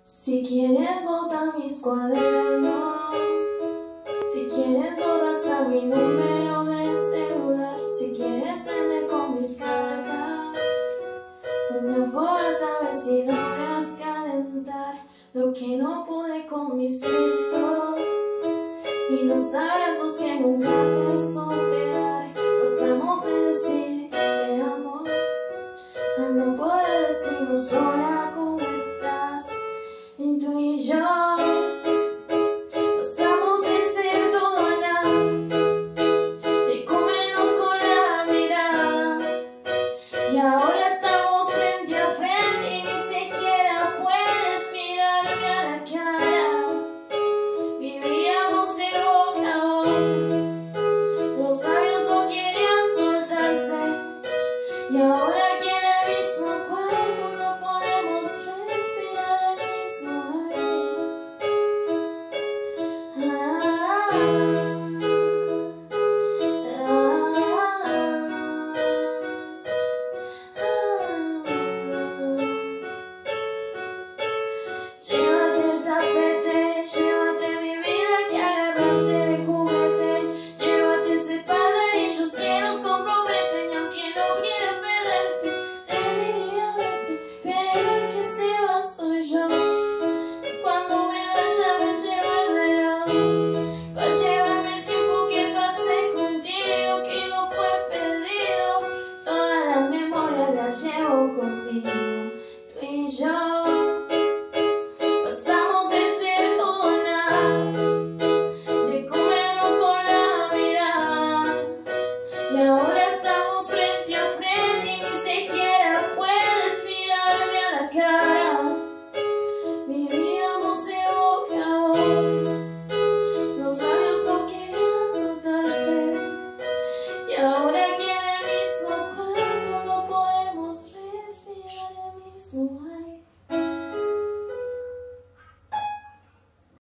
Si quieres bota mis cuadernos, si quieres borra hasta mi número del celular, si quieres prende con mis cartas una fogata a ver si logras calentar lo que no pude con mis besos y los abrazos que nunca te supe dar. Pasamos de decir te amo a no poder decirnos hola, ¿cómo estás? Y tú y yo pasamos de ser todo a nada, de comernos con la mirada, y ahora estamos frente a frente y ni siquiera puedes mirarme a la cara. Vivíamos de boca a boca, los labios no querían soltarse, y ahora aquí en el mismo cuarto no podemos respirar el mismo aire. Llévate el tapete, llévate mi vida que agarraste de juguete, llévate ese par de anillos que nos comprometen, y aunque no quiera perderte, debería verte, pero el que se va soy yo. Y cuando me vaya me lleva el reloj, para llevarme el tiempo que pasé contigo, que no fue perdido, toda la memoria la llevo conmigo. Tú y yo pasamos de ser todo a nada, de comernos con la mirada, y ahora estamos frente a frente y ni siquiera puedes mirarme a la cara. Vivíamos de boca a boca, los labios no querían soltarse, y ahora aquí en el mismo cuarto no podemos respirar el mismo aire.